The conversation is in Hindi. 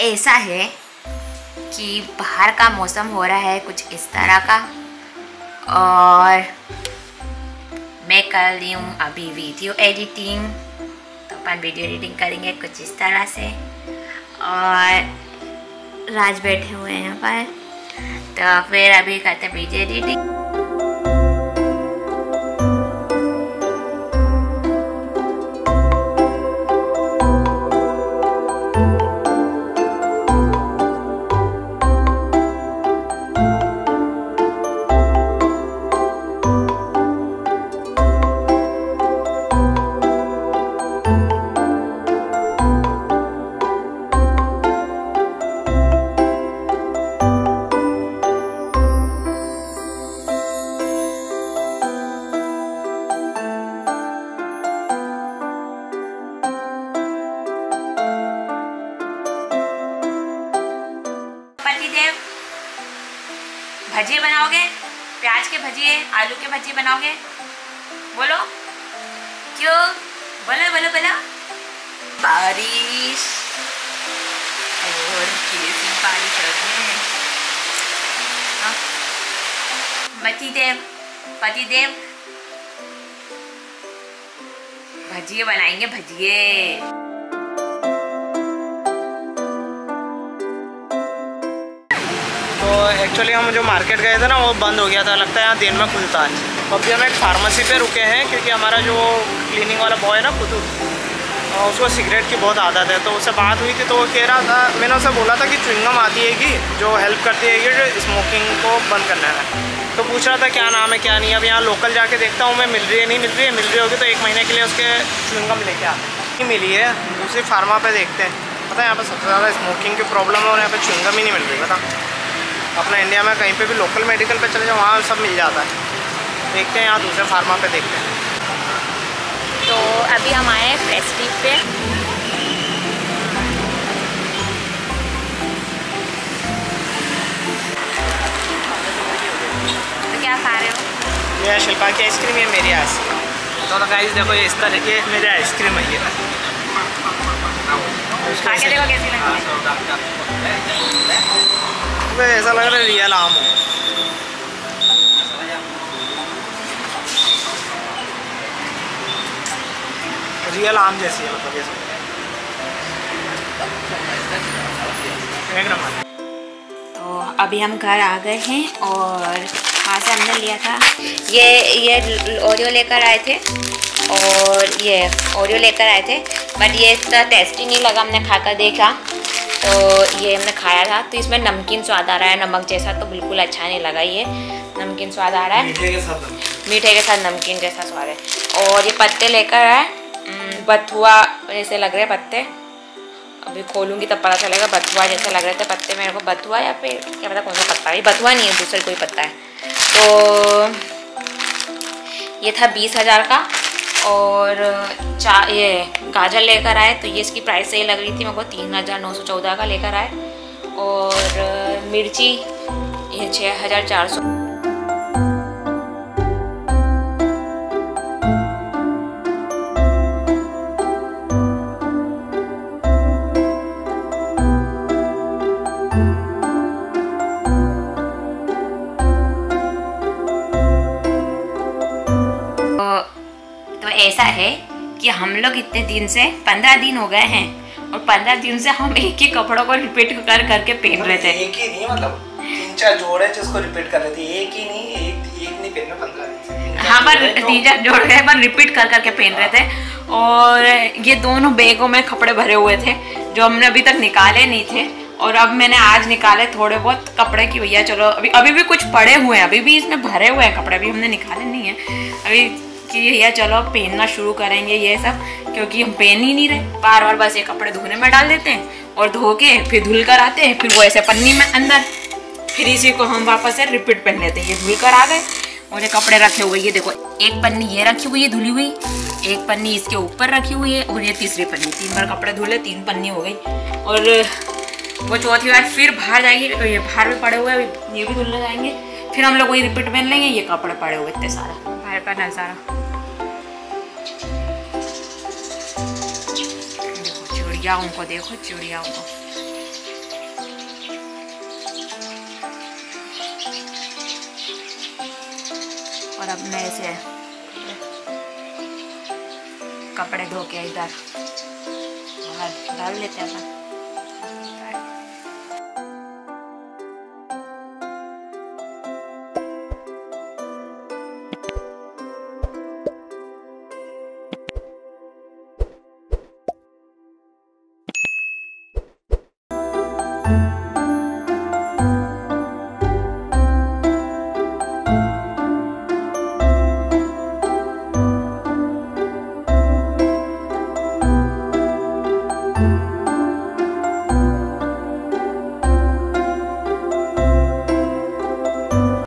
ऐसा है कि बाहर का मौसम हो रहा है कुछ इस तरह का, और मैं कर रही हूँ अभी वीडियो एडिटिंग। तो अपन वीडियो एडिटिंग करेंगे कुछ इस तरह से, और राज बैठे हुए हैं यहाँ पर, तो फिर अभी करते हैं वीडियो एडिटिंग। भजिए बनाओगे, प्याज के भजिए, आलू के भजिए बनाओगे? बोलो क्यों? बोलो बोलो बोलो। बारिश, और कैसी बारिश हो रही है। पतिदेव भजिए बनाएंगे, भजिए। तो एक्चुअली हम जो मार्केट गए थे ना वो बंद हो गया था, लगता है यहाँ दिन में खुलता है। तो अभी हम एक फार्मेसी पे रुके हैं क्योंकि हमारा जो क्लीनिंग वाला बॉय है ना कुतुब, उसको सिगरेट की बहुत आदत है। तो उससे बात हुई थी तो वो कह रहा था, मैंने उसे बोला था कि च्युइंगम आती है कि जो हेल्प करती है कि स्मोकिंग को बंद करने में। तो पूछ रहा था क्या नाम है क्या नहीं। अब यहाँ लोकल जाके देखता हूँ मैं, मिल रही है नहीं मिल रही है। मिल रही होगी तो 1 महीने के लिए उसके च्युइंगम लेके आते हैं। मिली है दूसरी फार्मा पे देखते हैं। पता है यहाँ पर सबसे ज़्यादा स्मोकिंग की प्रॉब्लम है और यहाँ पर च्युइंगम ही नहीं मिल रही। पता अपना इंडिया में कहीं पे भी लोकल मेडिकल पे चले जाओ वहाँ सब मिल जाता है। देखते हैं यहाँ दूसरे फार्मा पे देखते हैं। तो अभी हम आए हैं प्रेस्टीज पे। तो क्या खा रहे हो? ये शिल्पा की आइसक्रीम, ये मेरी आइसक्रीम। तो गाइस देखो ये इस तरह की मेरी आइसक्रीम है। ये खा के देखो कैसी लगी। ऐसा लग रहा है रियल आम हो। रियल आम जैसी है, मतलब एक नंबर। तो अभी हम घर आ गए हैं और वहाँ से हमने लिया था ये ओरियो लेकर आए थे, और ये ओरियो लेकर आए थे, बट ये इतना टेस्टी नहीं लगा। हमने खाकर देखा तो ये हमने खाया था, तो इसमें नमकीन स्वाद आ रहा है, नमक जैसा तो बिल्कुल अच्छा नहीं लगा। ये नमकीन स्वाद आ रहा है, मीठे के साथ नमकीन जैसा स्वाद है। और ये पत्ते लेकर आए, बथुआ जैसे लग रहे हैं पत्ते। अभी खोलूँगी तब पता चलेगा। बथुआ जैसे लग रहे थे पत्ते मेरे को, बथुआ या फिर क्या पता कौन सा पत्ता है। ये बथुआ नहीं है, दूसरा कोई पत्ता है। तो ये था 20,000 का। और ये गाजर लेकर आए, तो ये इसकी प्राइस सही लग रही थी मेरे को, 3,914 का लेकर आए। और मिर्ची ये 6,400। तो ऐसा है कि हम लोग इतने दिन से 15 दिन हो गए हैं, और 15 दिन से हम एक ही कपड़ों को रिपीट कर करके पहन रहे थे। एक ही नहीं, मतलब 3-4 जोड़े जिसको रिपीट कर रहे थे। एक ही नहीं, एक नहीं पहन रहे 15 दिन से। हाँ, पर 3-4 जोड़े पर रिपीट कर करके पहन रहे थे। और ये दोनों बैगों में कपड़े भरे हुए थे जो हमने अभी तक निकाले नहीं थे, और अब मैंने आज निकाले थोड़े बहुत कपड़े की। भैया चलो अभी भी कुछ पड़े हुए हैं, अभी भी इसमें भरे हुए हैं कपड़े, अभी हमने निकाले नहीं है अभी कि भैया चलो पहनना शुरू करेंगे ये सब, क्योंकि हम पहन ही नहीं रहे। बार बार बस ये कपड़े धोने में डाल देते हैं और धो के फिर धुल कर आते हैं, फिर वो ऐसे पन्नी में अंदर, फिर इसी को हम वापस से रिपीट पहन लेते हैं। ये धुल कर आ गए और ये कपड़े रखे हुए, ये देखो एक पन्नी ये रखी हुई है धुली हुई, एक पन्नी इसके ऊपर रखी हुई है, और ये तीसरी पन्नी। 3 बार कपड़े धुले, 3 पन्नी हो गई। और वो चौथी बार फिर बाहर जाएंगे, ये बाहर भी पड़े हुए हैं, ये भी धुलने जाएंगे, फिर हम लोग वही रिपीट पहन लेंगे। ये कपड़े पड़े हुए इतने सारा, बाहर का नज़ारा देखो, चिड़ियाओं को देखो, चिड़ियाओं को। अब मेरे से कपड़े धो के इधर बाहर डाल लेते हैं अपन।